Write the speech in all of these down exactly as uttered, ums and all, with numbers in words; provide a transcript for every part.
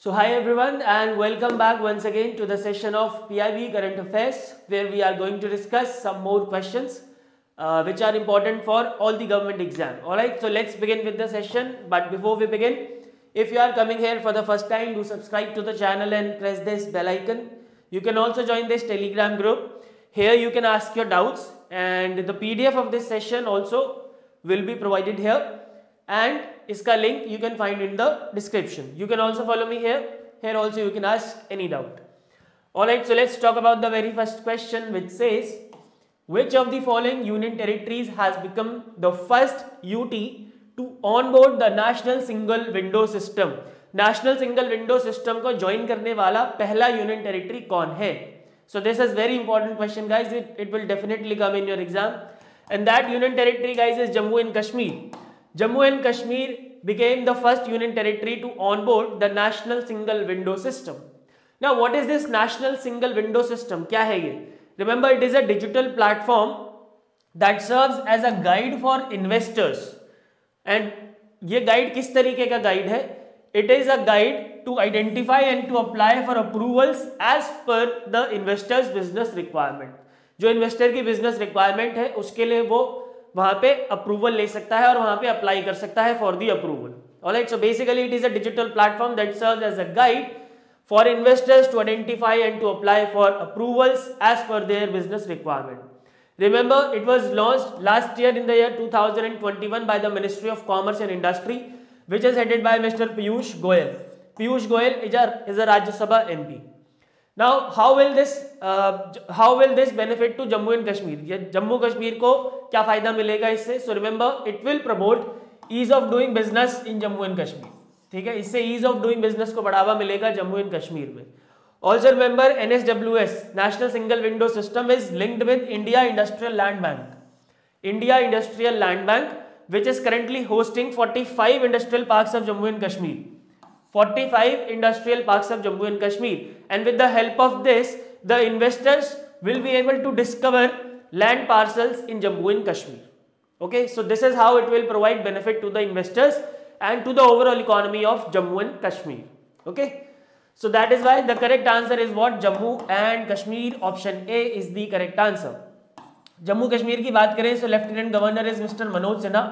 So hi everyone and welcome back once again to the session of P I B Current Affairs, where we are going to discuss some more questions uh, which are important for all the government exam. Alright, so let's begin with the session. But before we begin, if you are coming here for the first time, do subscribe to the channel and press this bell icon. You can also join this Telegram group. Here you can ask your doubts, and the P D F of this session also will be provided here, and इसका link you can find in the description. You can also follow me here. Here also you can ask any doubt. Alright, so let's talk about the very first question, which says, which of the following union territories has become the first U T to onboard the national single window system? National single window system को join करने वाला पहला union territory कौन है? So this is very important question, guys. It, it will definitely come in your exam. And that union territory, guys, is Jammu and Kashmir. Jammu and Kashmir became the first union territory to onboard the national single window system. Now, what is this national single window system? क्या है ये? Remember, it is a digital platform that serves as a guide for investors. And ये guide किस तरीके का guide है? It is a guide to identify and to apply for approvals as per the investor's business requirement. जो investor की business requirement है, उसके लिए वो वहाँ पे अप्रूवल ले सकता है और वहाँ पे अप्लाई कर सकता है for the approval. Alright, so basically it is a digital platform that serves as a guide for investors to identify and to apply for approvals as per their business requirement. Remember, it was launched last year in the year two thousand twenty one by the ministry of commerce and industry, which is headed by mister Piyush Goyal. Piyush Goyal is a is a Rajya Sabha MP. Now, how will this uh, how will this benefit to Jammu and Kashmir? ये जम्मू कश्मीर को क्या फायदा मिलेगा इससे? So remember, it will promote ease of doing business in Jammu and Kashmir. ठीक है, इससे ease of doing business को बढ़ावा मिलेगा जम्मू एंड कश्मीर में. Also remember, N S W S National Single Window System is linked with India Industrial Land Bank. India Industrial Land Bank, which is currently hosting forty-five industrial parks of Jammu and Kashmir. forty-five industrial parks of Jammu and Kashmir, and with the help of this, the investors will be able to discover land parcels in Jammu and Kashmir. Okay, so this is how it will provide benefit to the investors and to the overall economy of Jammu and Kashmir. Okay, so that is why the correct answer is what? Jammu and Kashmir. Option A is the correct answer. Jammu Kashmir की बात करें, so Lieutenant Governor is Mister Manoj Sinha.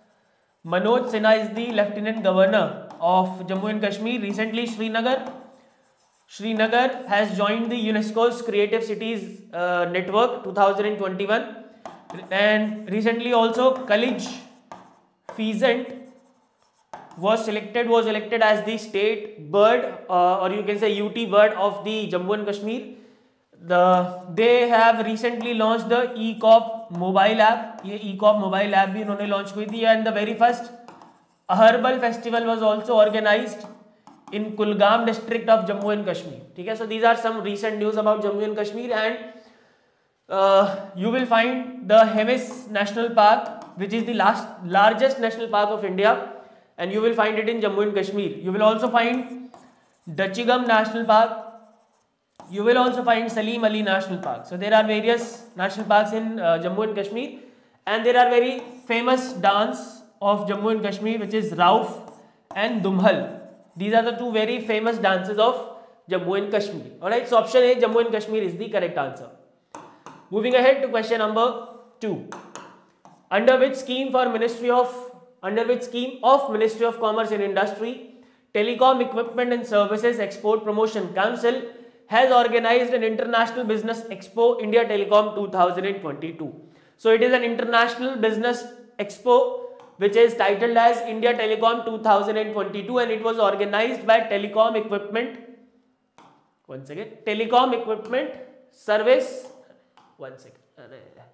Manoj Sinha is the Lieutenant Governor of Jammu and Kashmir. Recently, Srinagar, Srinagar has joined the UNESCO's Creative Cities uh, Network twenty twenty-one, and recently also Kalij Pheasant was selected was elected as the state bird, uh, or you can say U T bird of the Jammu and Kashmir. The they have recently launched the E-Cop mobile app. ये E-Cop mobile app भी इन्होंने launch की थी, and the very first a herbal festival was also organized in Kulgam district of Jammu and Kashmir. ठीक है, so these are some recent news about Jammu and Kashmir. And uh, you will find the Hemis National Park, which is the last largest national park of India, and you will find it in Jammu and Kashmir. You will also find Dachigam National Park. You will also find Salim Ali National Park. So there are various national parks in uh, Jammu and Kashmir, and there are very famous dance of Jammu and Kashmir, which is Rauf and Dumhal. These are the two very famous dances of Jammu and Kashmir. Alright, so option A, Jammu and Kashmir, is the correct answer. Moving ahead to question number two. Under which scheme for Ministry of under which scheme of Ministry of Commerce and Industry, Telecom Equipment and Services Export Promotion Council has organized an international business expo, India Telecom twenty twenty-two. So it is an international business expo which is titled as India Telecom twenty twenty-two, and it was organized by Telecom Equipment. One second. Telecom Equipment Service. One second.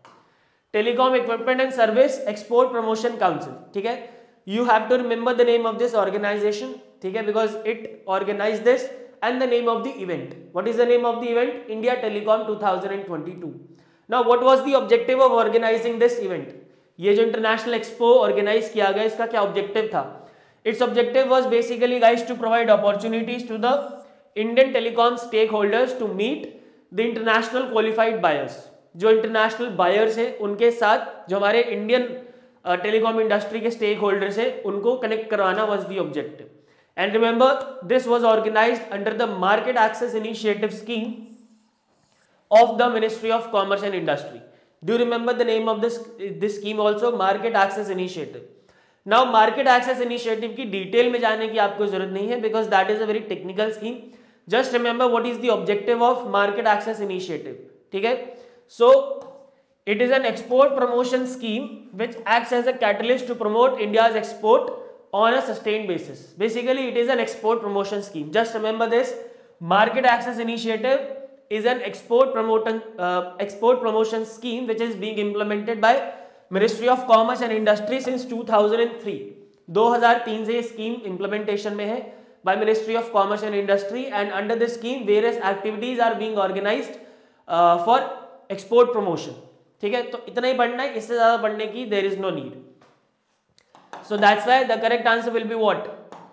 Telecom Equipment and Service Export Promotion Council. ठीक है. You have to remember the name of this organization. ठीक है, because it organized this. And the name of the event. What is the name of the event? India Telecom twenty twenty-two. Now, what was the objective of organizing this event? ये जो international expo organize किया गया, इसका क्या objective था? Its objective was basically, guys, to provide opportunities to the Indian telecom stakeholders to meet the international qualified buyers. जो international buyers हैं, उनके साथ जो हमारे Indian uh, telecom industry के stakeholders हैं, उनको connect करवाना was the objective. And remember, this was organized under the Market Access Initiative scheme of the Ministry of Commerce and Industry. Do you remember the name of this this scheme also? Market Access Initiative. Now Market Access Initiative की detail में जाने की आपको जरूरत नहीं है, because that is a very technical scheme. Just remember what is the objective of Market Access Initiative. ठीक है? So it is an export promotion scheme which acts as a catalyst to promote India's export on a sustained basis. Basically, it is an export promotion scheme. Just remember this: Market Access Initiative is an export promotion uh, export promotion scheme which is being implemented by Ministry of Commerce and Industry since two thousand three. दो हज़ार तीन से ये scheme implementation में है by Ministry of Commerce and Industry, and under this scheme various activities are being organized uh, for export promotion. ठीक है, तो इतना ही पढ़ना है, इससे ज्यादा पढ़ने की there is no need. So that's why the correct answer will be what?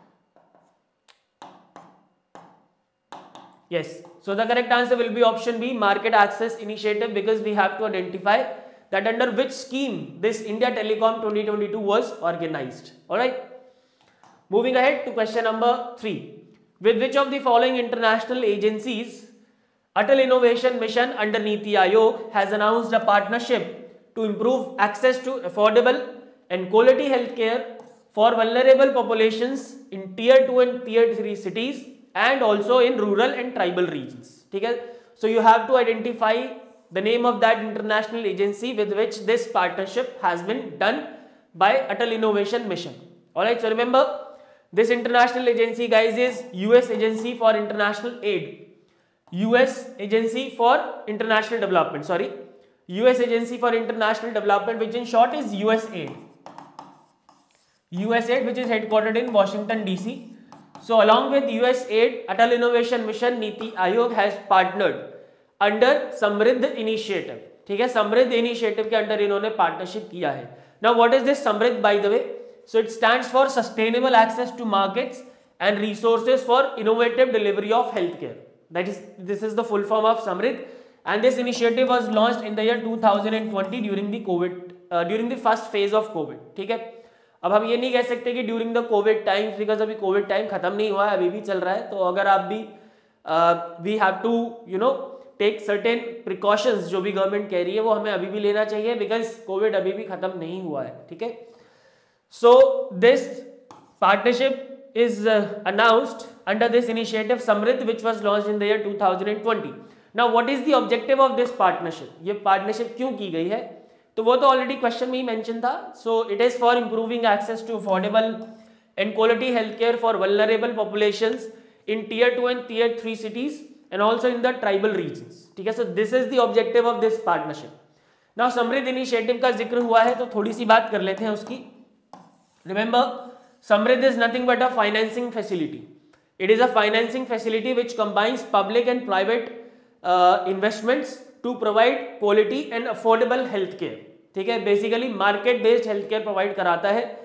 Yes. So the correct answer will be option B, Market Access Initiative, because we have to identify that under which scheme this India Telecom twenty twenty-two was organized. Alright. Moving ahead to question number three. With which of the following international agencies Atal Innovation Mission under Niti Aayog has announced a partnership to improve access to affordable and quality healthcare for vulnerable populations in tier two and tier three cities and also in rural and tribal regions. ठीक है? So you have to identify the name of that international agency with which this partnership has been done by Atal Innovation Mission. Alright, so remember, this international agency, guys, is U S Agency for International Aid. U S Agency for International Development, sorry. U S Agency for International Development, which in short is U S A I D. U S A I D, which is headquartered in Washington D C. So along with U S A I D, Atal Innovation Mission, Niti Aayog has partnered under Samridh initiative. ठीक है, समृद्ध initiative के under इन्होंने partnership किया है. Now what is this Samridh, by the way? So it stands for sustainable access to markets and resources for innovative delivery of health care. That is this is the full form of Samridh, and this initiative was launched in the year two thousand twenty during the COVID during the first phase of COVID. ठीक है, अब हम ये नहीं कह सकते कि during the COVID time, because अभी कोविड टाइम खत्म नहीं हुआ है, अभी भी चल रहा है. तो अगर आप भी we have to you know take certain precautions, जो भी गवर्नमेंट कह रही है वो हमें अभी भी लेना चाहिए, बिकॉज कोविड अभी भी खत्म नहीं हुआ है. ठीक है, so this partnership is announced under this initiative Samridh which was launched in the year two thousand twenty. Now what is the objective of this partnership? ये पार्टनरशिप क्यों की गई है, तो वो तो ऑलरेडी क्वेश्चन में ही मेंशन था. So it is for improving access to affordable and quality health care for vulnerable populations in tier two and tier three cities and also in the tribal regions. ठीक है, so this is the objective of this partnership. Now समृद्ध initiative का जिक्र हुआ है तो थोड़ी सी बात कर लेते हैं उसकी. Remember, समृद्ध is nothing but a financing facility. It is a financing facility which combines public and private uh, investments to provide quality and affordable health care. ठीक है, basically market based health care provide कराता है,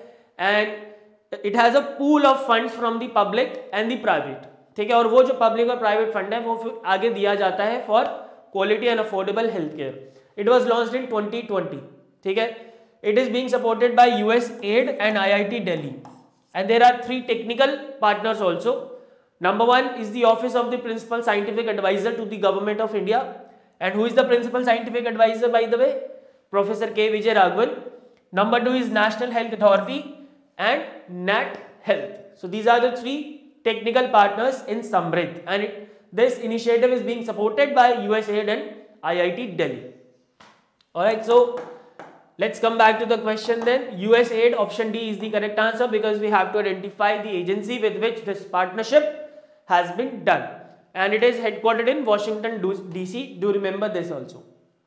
and it has a pool of funds from the public and the private. ठीक है, और वो जो public और प्राइवेट फंड है वो फिर आगे दिया जाता है for quality and affordable health care. It was launched in twenty twenty. ठीक है, it is being supported by USAID and IIT Delhi, and there are three technical partners also. Number one is the office of the principal scientific adviser to the government of India, and who is the principal scientific adviser, by the way? Professor K Vijay Raghavan. Number two is national health authority and net health. So these are the three technical partners in Samriddh, and it, this initiative is being supported by U S A I D and I I T Delhi. Alright, so let's come back to the question then. U S A I D, option D is the correct answer, because we have to identify the agency with which this partnership has been done, and it is headquartered in Washington D C. Do remember this also.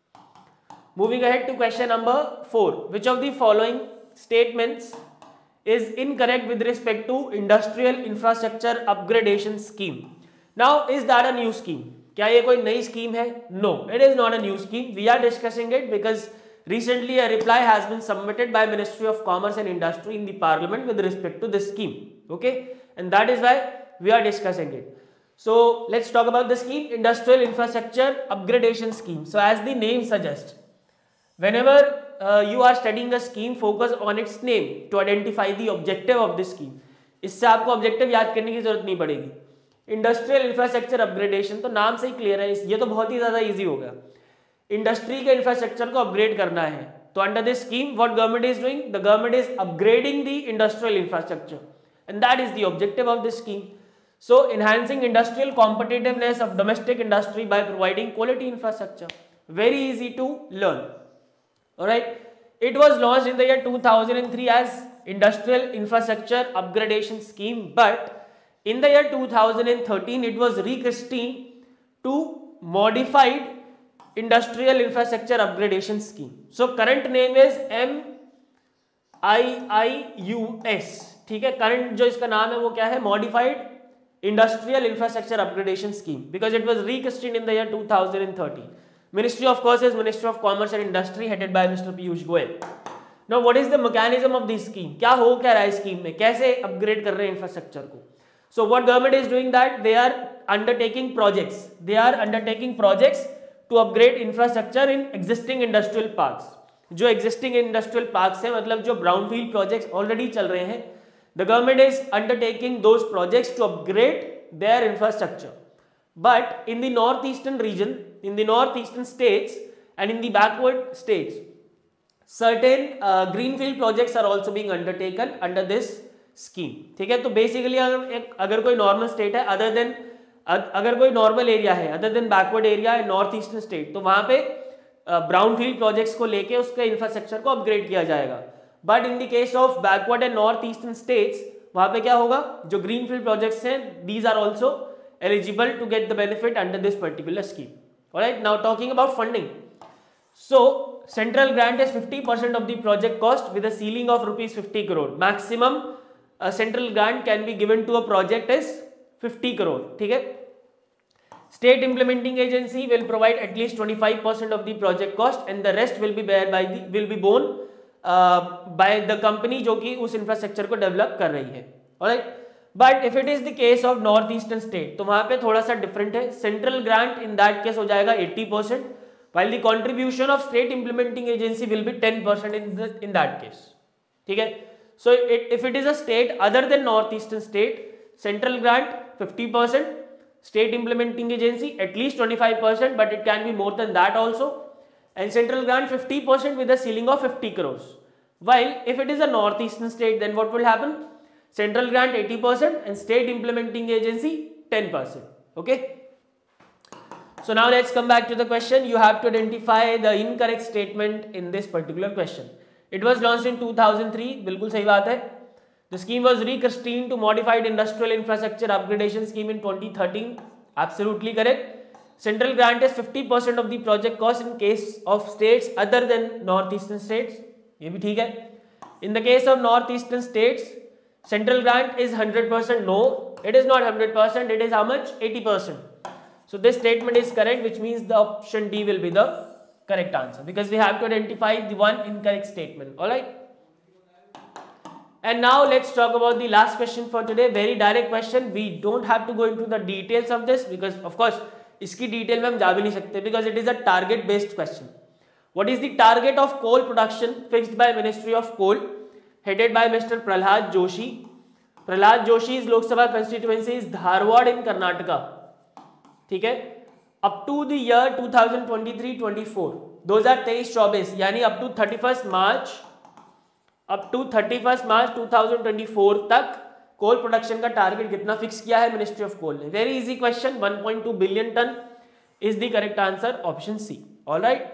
Moving ahead to question number four. Which of the following statements is incorrect with respect to industrial infrastructure upgradation scheme? Now, is that a new scheme? क्या ये कोई नई scheme है? No, it is not a new scheme. We are discussing it because recently a reply has been submitted by Ministry of Commerce and Industry in the Parliament with respect to this scheme. Okay, and that is why we are discussing it. So let's talk about the scheme, industrial infrastructure upgradation scheme. So as the name suggests, whenever uh, you are studying a scheme, focus on its name to identify the objective of this scheme. इससे आपको objective याद करने की जरूरत नहीं पड़ेगी। Industrial infrastructure upgradation, तो नाम से ही क्लियर है, ये तो बहुत ही ज्यादा इजी हो गया। इंडस्ट्री के इंफ्रास्ट्रक्चर को अपग्रेड करना है, तो under this scheme what government is doing, the government is upgrading the industrial infrastructure and that is the objective of this scheme. So enhancing industrial competitiveness of domestic industry by providing quality infrastructure. Very easy to learn. Alright. It was launched in the year two thousand three as Industrial Infrastructure Upgradation Scheme, but in the year two thousand thirteen it was rechristened to Modified Industrial Infrastructure Upgradation Scheme. So current name is M I I U S. ठीक है, current जो इसका नाम है वो क्या है, Modified Industrial Infrastructure Upgradation Scheme, because it was rechristened in the year two thousand thirteen. Ministry of course is Ministry of Commerce and Industry headed by Mister Piyush Goyal. Now what is the mechanism of this scheme? क्या हो क्या रहा है scheme में, कैसे upgrade कर रहे हैं इंफ्रास्ट्रक्चर को? So what government is doing that they are undertaking projects, they are undertaking projects to upgrade infrastructure in existing industrial parks. जो existing industrial parks है, मतलब जो brownfield projects already चल रहे हैं, the government is undertaking those projects to upgrade their infrastructure. But in the northeastern region, in the northeastern states and in the backward states, certain uh, greenfield projects are also being undertaken under this scheme. ठीक है, तो basically अगर एक अगर कोई normal state है other than अगर कोई नॉर्मल एरिया है अदर देन बैकवर्ड एरिया है नॉर्थ ईस्टर्न स्टेट, तो वहां पे ब्राउन फील्ड प्रोजेक्ट्स को लेके उसके इंफ्रास्ट्रक्चर को अपग्रेड किया जाएगा. But in the case of backward and north eastern states, वहां पे क्या होगा, जो ग्रीन फील्ड प्रोजेक्ट्स हैं these are also eligible to get the benefit under this particular scheme. Alright, now talking about funding. So central grant is fifty percent of the project cost with a ceiling of rupees fifty crore. Maximum central grant can be given to a project is fifty crore. ठीक है, State implementing agency will provide at least twenty-five percent of the project cost and the rest will be bear by the will be borne uh, by the company जो कि उस infrastructure को develop कर रही है. Alright, but if it is the case of north eastern state, तो वहां पे थोड़ा सा डिफरेंट है. Central grant in that case हो जाएगा eighty percent while the contribution of state implementing agency will be ten percent in the in that case. ठीक है, so it, if it is a state other than north eastern state, central grant fifty percent, state implementing agency at least twenty-five percent, but it can be more than that also, and central grant fifty percent with a ceiling of fifty crores. While if it is a northeastern state, then what will happen? Central grant eighty percent and state implementing agency ten percent. Okay, so now let's come back to the question. You have to identify the incorrect statement in this particular question. It was launched in two thousand three. बिल्कुल सही बात है. The scheme was rechristened to Modified Industrial Infrastructure Upgradation Scheme in twenty thirteen. Absolutely correct. Central grant is fifty percent of the project cost in case of states other than northeastern states. ये भी ठीक है. In the case of northeastern states, central grant is one hundred percent. No, it is not one hundred percent. It is how much? eighty percent. So this statement is correct, which means the option D will be the correct answer because we have to identify the one incorrect statement. All right. And now let's talk about the last question for today. Very direct question. We don't have to go into the details of this because of course इसकी detail में हम जा भी नहीं सकते because it is a target based question. What is the target of coal production fixed by Ministry of Coal headed by Mister Prahlad Joshi? Prahlad Joshi's Lok Sabha constituency is Dharwad in Karnataka. ठीक है, up to the year twenty twenty-three twenty-four, twenty twenty-three twenty-four यानी up to thirty-first March up to thirty first March two thousand twenty four तक coal production का target कितना fix किया है ministry of coal ने. Very easy question. one point two billion tonne is the correct answer, option C. Alright,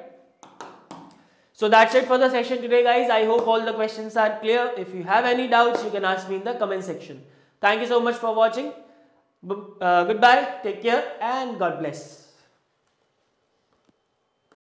so that's it for the session today guys. I hope all the questions are clear. If you have any doubts you can ask me in the comment section. Thank you so much for watching. Goodbye, take care and God bless.